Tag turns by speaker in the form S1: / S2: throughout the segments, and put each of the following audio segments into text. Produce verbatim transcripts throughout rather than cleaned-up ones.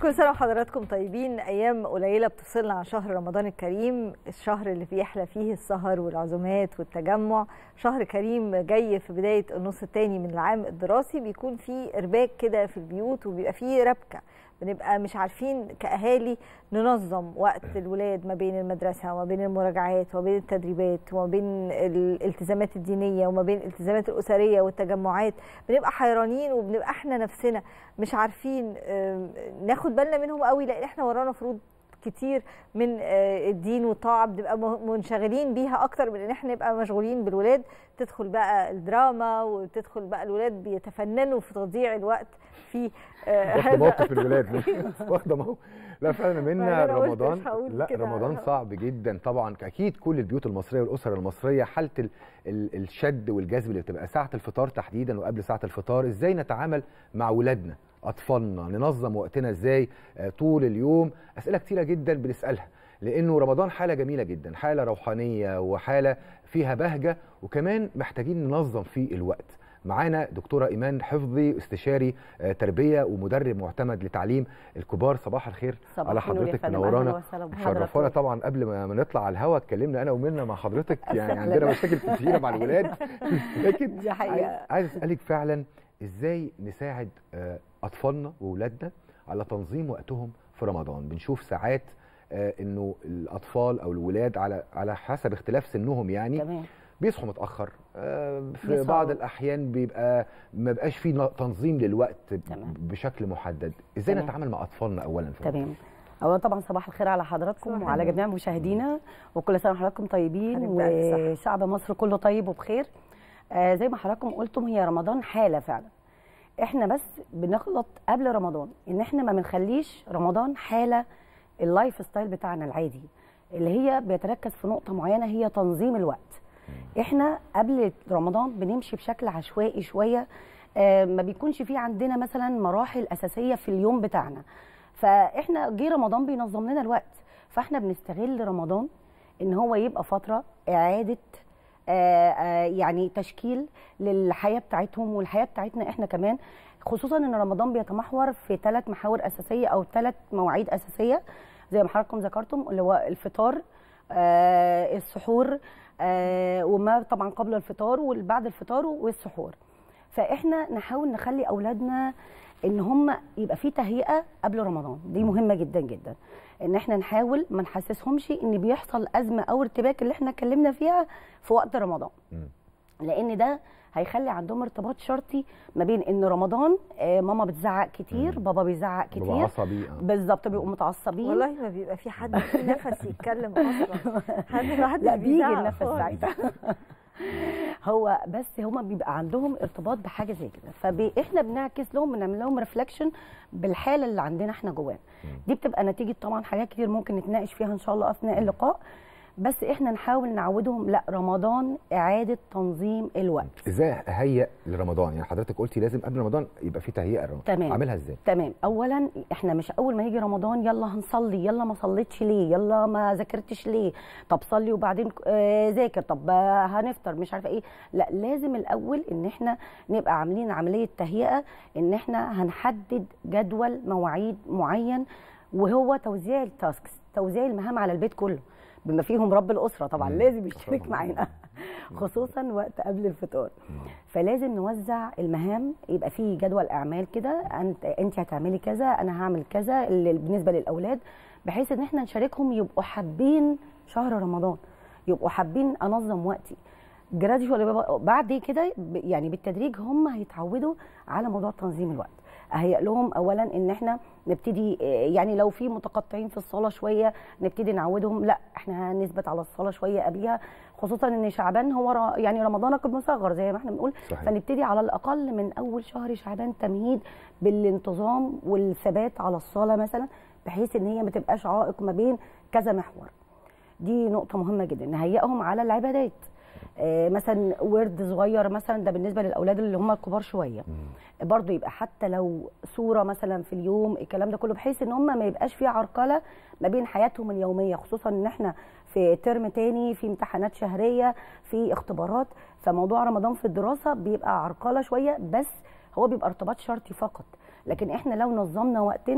S1: كل سنة وحضراتكم طيبين. أيام قليلة بتفصلنا عن شهر رمضان الكريم، الشهر اللي بيحلى فيه السهر والعزومات والتجمع. شهر كريم جاي في بداية النص الثاني من العام الدراسي، بيكون فيه إرباك كده في البيوت وبيبقى فيه ربكة، بنبقى مش عارفين كأهالي ننظم وقت الولاد ما بين المدرسة وما بين المراجعات وما بين التدريبات وما بين الالتزامات الدينية وما بين الالتزامات الأسرية والتجمعات. بنبقى حيرانين وبنبقى احنا نفسنا مش عارفين ناخد بالنا منهم قوي، لأن احنا ورانا فروض كتير من الدين والطاعة بنبقى منشغلين بيها أكتر من إن احنا نبقى مشغولين بالولاد. تدخل بقى الدراما وتدخل بقى الولاد بيتفننوا في تضييع الوقت في
S2: واخده موقف الولاد واخده موقف. لا فعلا منا رمضان، لا رمضان صعب جدا طبعا. اكيد كل البيوت المصريه والاسر المصريه حاله ال ال الشد والجذب اللي بتبقى ساعه الفطار تحديدا وقبل ساعه الفطار. ازاي نتعامل مع ولادنا اطفالنا، ننظم وقتنا ازاي طول اليوم؟ اسئله كتيره جدا بنسالها، لانه رمضان حاله جميله جدا، حاله روحانيه وحاله فيها بهجه، وكمان محتاجين ننظم فيه الوقت. معانا دكتوره ايمان حفظي، استشاري تربيه ومدرب معتمد لتعليم الكبار. صباح الخير على حضرتك، منورانا شرفونا. طبعا قبل ما نطلع على الهواء اتكلمنا انا ومنى مع حضرتك، يعني عندنا مشاكل كتيره مع الولاد لكن
S1: دي حقيقه.
S2: عايز اسالك فعلا ازاي نساعد اطفالنا واولادنا على تنظيم وقتهم في رمضان؟ بنشوف ساعات انه الاطفال او الولاد على على حسب اختلاف سنهم يعني تمام بيصحوا متاخر، في بعض الاحيان بيبقى ما بقاش فيه تنظيم للوقت تمام بشكل محدد. ازاي تمام نتعامل مع اطفالنا اولا؟
S3: تمام. اولا طبعا صباح الخير على حضراتكم وعلى جميع مشاهدينا، وكل سنه وحضراتكم طيبين وشعب مصر كله طيب وبخير. آه زي ما حضراتكم قلتم، هي رمضان حاله فعلا. احنا بس بنغلط قبل رمضان ان احنا ما بنخليش رمضان حاله اللايف ستايل بتاعنا العادي، اللي هي بيتركز في نقطه معينه هي تنظيم الوقت. احنا قبل رمضان بنمشي بشكل عشوائي شويه، آه ما بيكونش في عندنا مثلا مراحل اساسيه في اليوم بتاعنا، فاحنا جه رمضان بينظم لنا الوقت. فاحنا بنستغل رمضان ان هو يبقى فتره اعاده آه آه يعني تشكيل للحياه بتاعتهم والحياه بتاعتنا احنا كمان، خصوصا ان رمضان بيتمحور في ثلاث محاور اساسيه او ثلاث مواعيد اساسيه زي ما حضراتكم ذكرتم، اللي هو الفطار، آه السحور، آه وما طبعا قبل الفطار وبعد الفطار والسحور. فاحنا نحاول نخلي اولادنا ان هم يبقى في تهيئه قبل رمضان، دي مهمه جدا جدا. ان احنا نحاول ما نحسسهمش ان بيحصل ازمه او ارتباك اللي احنا اتكلمنا فيها في وقت رمضان، لان ده هيخلي عندهم ارتباط شرطي ما بين ان رمضان آه ماما بتزعق كتير، بابا بيزعق كتير،
S2: بابا عصبي
S3: بالظبط، بيبقوا متعصبين.
S1: والله ما بيبقى في حد في نفس يتكلم اصلا، حد لوحده
S3: لا بيجي النفس ساعتها هو بس هما بيبقى عندهم ارتباط بحاجه زي كده، فاحنا بنعكس لهم، بنعمل لهم ريفلكشن بالحاله اللي عندنا احنا جوانا. دي بتبقى نتيجه طبعا حاجات كتير ممكن نتناقش فيها ان شاء الله اثناء اللقاء، بس احنا نحاول نعودهم لا رمضان اعاده تنظيم الوقت.
S2: ازاي اهيئ لرمضان؟ يعني حضرتك قلتي لازم قبل رمضان يبقى في تهيئه لرمضان،
S3: تمام.
S2: اعملها ازاي؟
S3: تمام. اولا احنا مش اول ما يجي رمضان يلا هنصلي، يلا ما صليتش ليه، يلا ما ذاكرتش ليه، طب صلي وبعدين آه ذاكر، طب آه هنفطر مش عارفه ايه. لا، لازم الاول ان احنا نبقى عاملين عمليه تهيئه، ان احنا هنحدد جدول مواعيد معين، وهو توزيع التاسكس، توزيع المهام على البيت كله بما فيهم رب الاسره طبعا مم. لازم يشترك معانا خصوصا وقت قبل الفطار. فلازم نوزع المهام، يبقى في جدول اعمال كده، انت انت هتعملي كذا، انا هعمل كذا بالنسبه للاولاد، بحيث ان احنا نشاركهم يبقوا حابين شهر رمضان، يبقوا حابين انظم وقتي. جراديوال بعد كده يعني بالتدريج هم هيتعودوا على موضوع تنظيم الوقت. اهيئ لهم اولا ان احنا نبتدي، يعني لو في متقطعين في الصلاه شويه نبتدي نعودهم لا احنا هنثبت على الصلاه شويه قبلها، خصوصا ان شعبان هو يعني رمضانك مصغر زي ما احنا بنقول. صحيح. فنبتدي على الاقل من اول شهر شعبان تمهيد بالانتظام والثبات على الصلاه مثلا، بحيث ان هي ما تبقاش عائق ما بين كذا محور. دي نقطه مهمه جدا. نهيئهم على العبادات، آه مثلا ورد صغير مثلا، ده بالنسبه للاولاد اللي هم الكبار شويه، برضو يبقى حتى لو صوره مثلا في اليوم، الكلام ده كله، بحيث ان هم ما يبقاش في عرقله ما بين حياتهم اليوميه، خصوصا ان احنا في ترم تاني، في امتحانات شهريه، في اختبارات، فموضوع رمضان في الدراسه بيبقى عرقله شويه، بس هو بيبقى ارتباط شرطي فقط. لكن احنا لو نظمنا وقتنا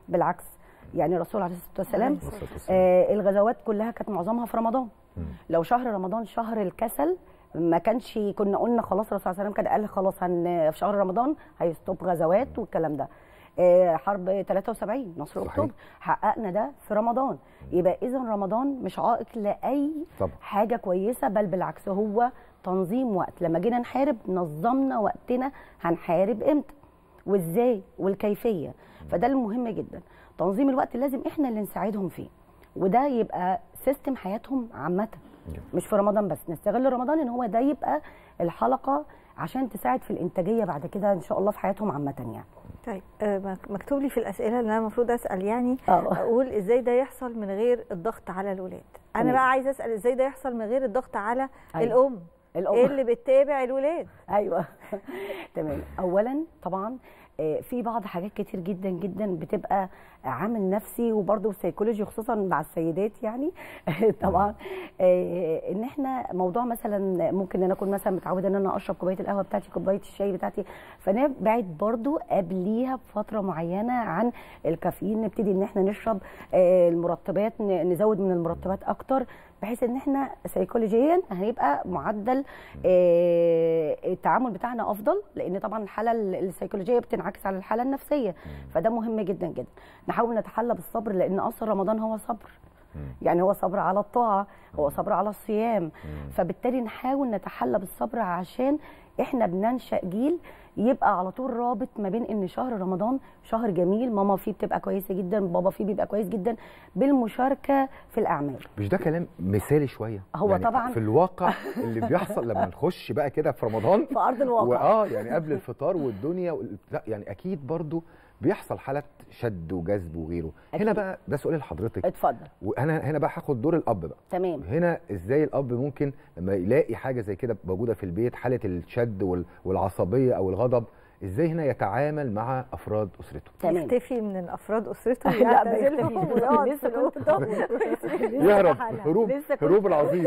S3: بالعكس، يعني الرسول عليه الصلاه والسلام آه الغزوات كلها كانت معظمها في رمضان. م. لو شهر رمضان شهر الكسل ما كانش كنا قلنا خلاص الرسول صلى الله عليه وسلم كان قال خلاص هن في شهر رمضان هيستوب غزوات والكلام ده. آه حرب ثلاثة وسبعين نصر اكتوبر حققنا ده في رمضان. يبقى اذا رمضان مش عائق لاي طبعا. حاجه كويسه، بل بالعكس هو تنظيم وقت. لما جينا نحارب نظمنا وقتنا، هنحارب امتى وازاي والكيفيه، فده المهم جدا. تنظيم الوقت لازم احنا اللي نساعدهم فيه، وده يبقى سيستم حياتهم عامه مش في رمضان بس. نستغل رمضان ان هو ده يبقى الحلقه عشان تساعد في الانتاجيه بعد كده ان شاء الله في حياتهم عامه يعني.
S1: طيب مكتوب لي في الاسئله اللي انا المفروض اسال يعني أوه. اقول ازاي ده يحصل من غير الضغط على الاولاد. انا بقى عايزه اسال ازاي ده يحصل من غير الضغط على أيوة. الام الام ايه اللي بتتابع الولاد.
S3: ايوه تمام. اولا طبعا في بعض حاجات كتير جدا جدا بتبقى عامل نفسي وبرضه سيكولوجي خصوصا مع السيدات يعني طبعا ان احنا موضوع مثلا ممكن انا اكون مثلا متعوده ان انا اشرب كوبايه القهوه بتاعتي كوبايه الشاي بتاعتي، فانا بعد برضه قبليها بفتره معينه عن الكافيين، نبتدي ان احنا نشرب المرطبات، نزود من المرطبات اكتر بحيث ان احنا سيكولوجيا هيبقى معدل التعامل بتاعنا افضل، لان طبعا الحاله السيكولوجيه بتنعكس على الحاله النفسيه، فده مهم جدا جدا. نحاول نتحلى بالصبر لان اصل رمضان هو صبر، يعني هو صبر على الطاعه، هو صبر على الصيام، فبالتالي نحاول نتحلى بالصبر عشان احنا بننشأ جيل يبقى على طول رابط ما بين ان شهر رمضان شهر جميل، ماما فيه بتبقى كويسه جدا، بابا فيه بيبقى كويس جدا، بالمشاركه في الاعمال.
S2: مش ده كلام مثالي شويه؟
S3: هو
S2: يعني
S3: طبعا
S2: في الواقع اللي بيحصل لما نخش بقى كده في رمضان
S3: في ارض الواقع
S2: واه يعني قبل الفطار والدنيا و... لا يعني اكيد برضو بيحصل حالات شد وجذب وغيره. أكيد. هنا بقى ده سؤال لحضرتك.
S3: اتفضل.
S2: وانا هنا بقى هاخد دور الاب بقى.
S3: تمام.
S2: هنا ازاي الاب ممكن لما يلاقي حاجه زي كده موجوده في البيت، حاله الشد وال... والعصبيه او الغضب، ازاي هنا يتعامل مع افراد اسرته؟
S1: تمام. يختفي من افراد اسرته
S3: لا بيختفي لسه كنت
S2: يهرب هروب هروب العظيم.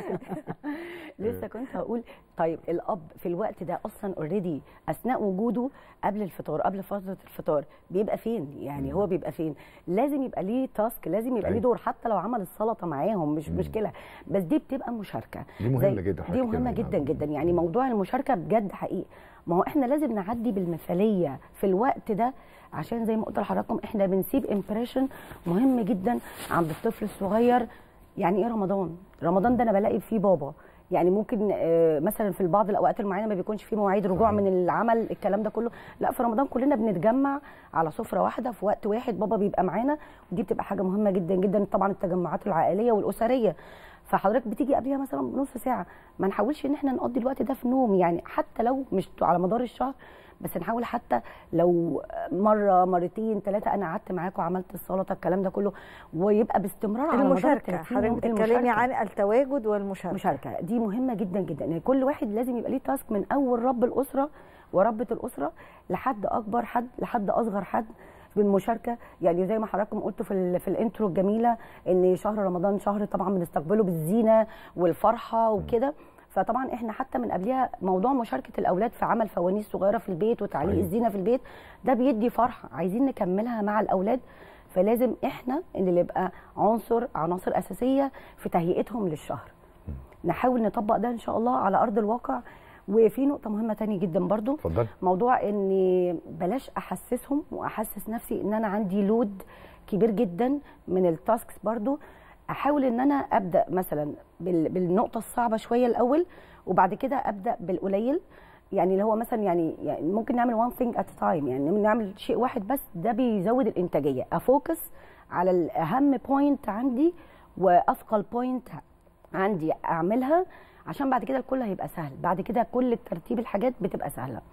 S3: لسه كنت هقول طيب الاب في الوقت ده اصلا اوريدي اثناء وجوده قبل الفطار قبل فتره الفطار بيبقى فين؟ يعني هو بيبقى فين؟ لازم يبقى ليه تاسك، لازم يبقى ليه دور، حتى لو عمل السلطه معاهم مش مشكله، بس دي بتبقى مشاركه.
S2: دي مهمه جدا.
S3: دي مهمه جدا جدا، يعني موضوع المشاركه بجد حقيقي. ما هو احنا لازم نعدي بالمثاليه في الوقت ده، عشان زي ما قلت لحضراتكم احنا بنسيب امبريشن مهم جدا عند الطفل الصغير. يعني ايه رمضان؟ رمضان ده انا بلاقي فيه بابا، يعني ممكن مثلا في بعض الاوقات المعينه ما بيكونش فيه مواعيد رجوع من العمل الكلام ده كله، لا في رمضان كلنا بنتجمع على سفره واحده في وقت واحد، بابا بيبقى معانا، ودي بتبقى حاجه مهمه جدا جدا. طبعا التجمعات العائليه والاسريه، فحضرتك بتيجي قبلها مثلا بنص ساعه، ما نحاولش ان احنا نقضي الوقت ده في نوم، يعني حتى لو مش على مدار الشهر بس نحاول حتى لو مره مرتين ثلاثه انا قعدت معاكم وعملت السلطه الكلام ده كله، ويبقى باستمرار على مدار
S1: حضرتك بتتكلمي عن التواجد والمشاركه.
S3: المشاركه دي مهمه جدا جدا، يعني كل واحد لازم يبقى ليه تاسك من اول رب الاسره وربة الاسره لحد اكبر حد لحد اصغر حد بالمشاركه. يعني زي ما حضراتكم قلتوا في في الانترو الجميله ان شهر رمضان شهر طبعا بنستقبله بالزينه والفرحه وكده، فطبعا احنا حتى من قبلها موضوع مشاركه الاولاد في عمل فوانيس صغيره في البيت وتعليق الزينه في البيت ده بيدي فرحه عايزين نكملها مع الاولاد، فلازم احنا اللي نبقى عنصر عناصر اساسيه في تهيئتهم للشهر. نحاول نطبق ده ان شاء الله على ارض الواقع. وفي نقطه مهمه تانية جدا برضو،
S2: اتفضل.
S3: موضوع ان بلاش احسسهم واحسس نفسي ان انا عندي لود كبير جدا من التاسكس، برضو احاول ان انا ابدا مثلا بالنقطه الصعبه شويه الاول، وبعد كده ابدا بالقليل، يعني اللي هو مثلا يعني, يعني ممكن نعمل وان ثينج ات تايم، يعني نعمل شيء واحد بس، ده بيزود الانتاجيه. افوكس على الاهم بوينت عندي واثقل بوينت عندي اعملها، عشان بعد كده الكل هيبقى سهل، بعد كده كل ترتيب الحاجات بتبقى سهله.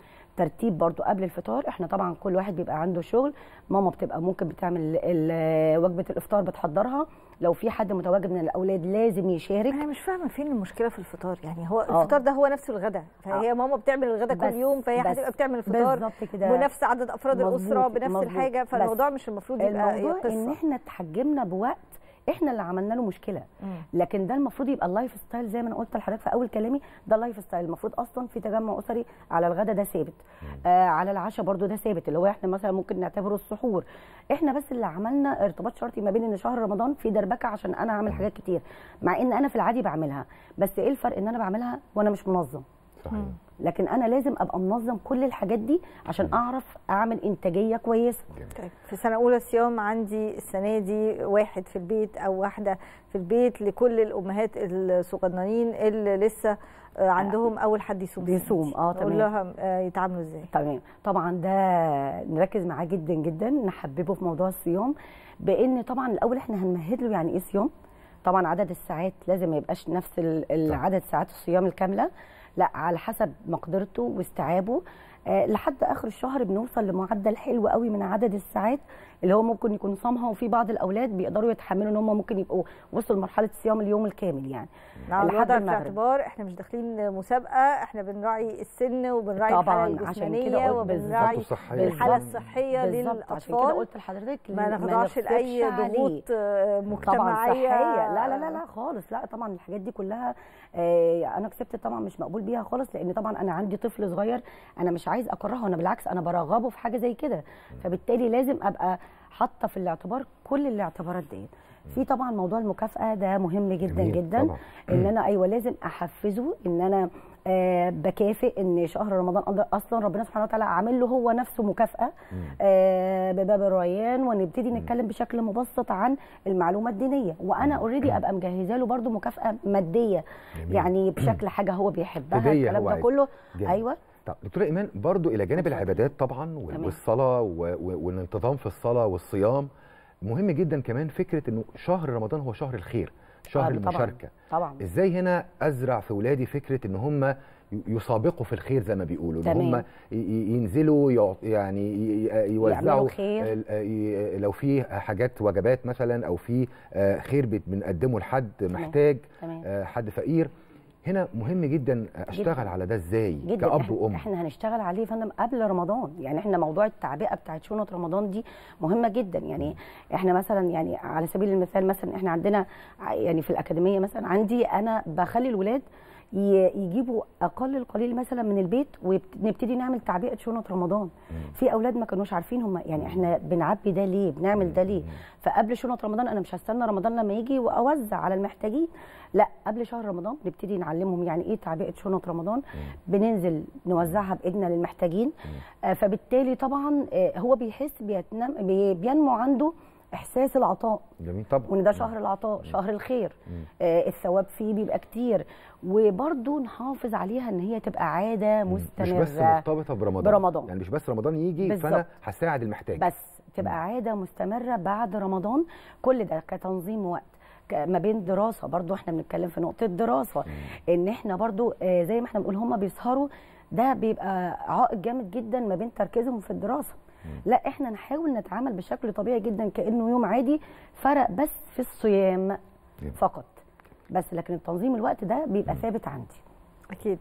S3: ترتيب برضو قبل الفطار، احنا طبعا كل واحد بيبقى عنده شغل، ماما بتبقى ممكن بتعمل وجبه الافطار بتحضرها، لو في حد متواجد من الاولاد لازم يشارك.
S1: انا مش فاهمه فين المشكله في الفطار، يعني هو أوه. الفطار ده هو نفس الغداء، فهي أوه. ماما بتعمل الغداء كل يوم، فهي هتبقى بتعمل الفطار بنفس عدد افراد الاسره بنفس مزبوط. الحاجه، فالموضوع مش المفروض يبقى
S3: الموضوع ان احنا اتحجمنا بوقت احنا اللي عملنا له مشكله. لكن ده المفروض يبقى اللايف ستايل زي ما انا قلت لحضرتك في اول كلامي، ده اللايف ستايل. المفروض اصلا في تجمع اسري على الغدا ده ثابت، آه على العشاء برده ده ثابت، اللي هو احنا مثلا ممكن نعتبره السحور. احنا بس اللي عملنا ارتباط شرطي ما بين ان شهر رمضان في دربكه عشان انا اعمل حاجات كتير، مع ان انا في العادي بعملها، بس ايه الفرق ان انا بعملها وانا مش منظم. صحيح. لكن انا لازم ابقى منظم كل الحاجات دي عشان اعرف اعمل انتاجيه كويسه.
S1: طيب في سنه اولى صيام عندي السنه دي واحد في البيت او واحده في البيت لكل الامهات الصغننين اللي لسه عندهم اول حد يصوم
S3: بيصوم. اه تمام.
S1: نقول لها يتعاملوا ازاي؟
S3: تمام. طبعا ده نركز معاه جدا جدا، نحببه في موضوع الصيام، بان طبعا الاول احنا هنمهد له يعني ايه صيام. طبعا عدد الساعات لازم ما يبقاش نفس العدد ساعات الصيام الكامله، لا على حسب مقدرته واستيعابه. آه لحد اخر الشهر بنوصل لمعدل حلو قوي من عدد الساعات اللي هو ممكن يكون صامها، وفي بعض الاولاد بيقدروا يتحملوا ان هم ممكن يبقوا وصلوا لمرحله صيام اليوم الكامل يعني.
S1: لحد في الاعتبار احنا مش داخلين مسابقه، احنا بنراعي السن وبنراعي الحاله الجسمانيه وبنراعي الحاله الصحيه للاطفال.
S3: عشان كده قلت لحضرتك
S1: ما نخضعش لاي ضغوط مجتمعيه.
S3: طبعا لا لا لا لا خالص، لا طبعا الحاجات دي كلها آه انا كسبت طبعا مش مقبول بيها خالص، لان طبعا انا عندي طفل صغير انا مش عايز اكرهه، انا بالعكس انا برغبه في حاجه زي كده، فبالتالي لازم ابقى حاطه في الاعتبار كل الاعتبارات ديت. في طبعا موضوع المكافاه ده مهم جدا جدا طبعا. ان انا ايوه لازم احفزه ان انا آه بكافئ ان شهر رمضان اصلا ربنا سبحانه وتعالى عامل له هو نفسه مكافاه آه بباب الريان، ونبتدي نتكلم بشكل مبسط عن المعلومه الدينيه، وانا اوريدي ابقى مجهزه له برده مكافاه ماديه جميل. يعني بشكل حاجه هو بيحبها الكلام ده كله. جميل. ايوه.
S2: طب دكتوره ايمان برضو الى جانب العبادات طبعا والصلاه والانتظام في الصلاه والصيام، مهم جدا كمان فكره انه شهر رمضان هو شهر الخير، شهر طبعًا المشاركه.
S3: طبعا
S2: ازاي هنا ازرع في اولادي فكره ان هم يسابقوا في الخير زي ما بيقولوا، ان هم ينزلوا يعني يوزعوا لو في حاجات وجبات مثلا او في خير بنقدمه لحد محتاج، تمام. حد فقير. هنا مهم جدا اشتغل جداً. على ده ازاي جداً. كأب وام
S3: احنا هنشتغل عليه يا فندم قبل رمضان، يعني احنا موضوع التعبئه بتاعت شنط رمضان دي مهمه جدا. يعني احنا مثلا يعني على سبيل المثال مثلا احنا عندنا يعني في الاكاديميه مثلا عندي انا بخلي الولاد يجيبوا اقل القليل مثلا من البيت ونبتدي نعمل تعبئه شنط رمضان. مم. في اولاد ما كانوش عارفين هم يعني احنا بنعبي ده ليه، بنعمل ده ليه. فقبل شنط رمضان انا مش هستنى رمضان لما يجي واوزع على المحتاجين، لا قبل شهر رمضان نبتدي نعلمهم يعني ايه تعبئه شنط رمضان. مم. بننزل نوزعها بايدنا للمحتاجين. آه فبالتالي طبعا آه هو بيحس بينمو عنده احساس العطاء.
S2: جميل طبعا.
S3: وان ده شهر العطاء، شهر الخير. آه الثواب فيه بيبقى كتير، وبرده نحافظ عليها ان هي تبقى عاده مستمره،
S2: مش بس مرتبطه برمضان.
S3: برمضان
S2: يعني مش بس رمضان يجي بالزبط. فانا هساعد المحتاج،
S3: بس تبقى مم. عاده مستمره بعد رمضان. كل ده كتنظيم وقت ما بين دراسه، برضو احنا بنتكلم في نقطه دراسه. مم. ان احنا برضو آه زي ما احنا بنقول هم بيسهروا، ده بيبقى عائق جامد جدا ما بين تركيزهم في الدراسه. لا احنا نحاول نتعامل بشكل طبيعي جدا كانه يوم عادي، فرق بس في الصيام فقط بس، لكن التنظيم الوقت ده بيبقى ثابت عندي.
S1: اكيد.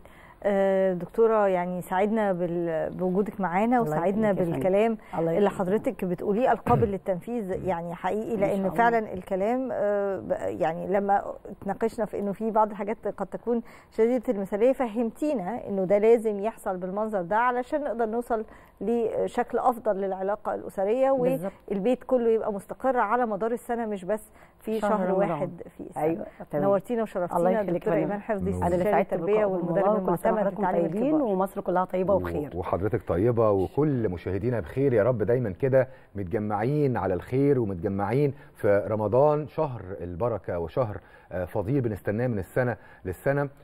S1: دكتوره يعني ساعدنا بوجودك معانا وساعدنا بالكلام اللي حضرتك بتقوليه القابل للتنفيذ يعني حقيقي، لان فعلا الكلام يعني لما اتناقشنا في انه في بعض الحاجات قد تكون شديده المثاليه فهمتينا انه ده لازم يحصل بالمنظر ده علشان نقدر نوصل لشكل افضل للعلاقه الاسريه والبيت كله يبقى مستقر على مدار السنه مش بس في شهر, شهر واحد في السنه.
S3: ايوه
S1: نورتينا وشرفتينا دكتوره ايمان حفظي، استشاري التربيه والمدرب المعتمد في تعليم الكبار،
S3: ومصر كلها طيبه وبخير،
S2: وحضرتك طيبه وكل مشاهدينا بخير يا رب، دايما كده متجمعين على الخير ومتجمعين في رمضان، شهر البركه وشهر فضيل بنستناه من السنه للسنه.